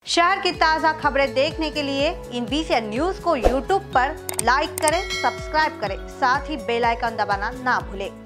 शहर की ताज़ा खबरें देखने के लिए इन VCN न्यूज़ को YouTube पर लाइक करें, सब्सक्राइब करें, साथ ही बेल आइकन दबाना ना भूलें।